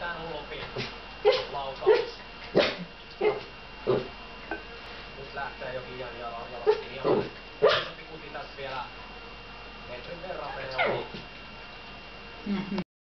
tän hullumpi laukaus. Nyt lähtee jokin jalaskin ihan. Isompi kuti tässä vielä metrin verran menee ohi.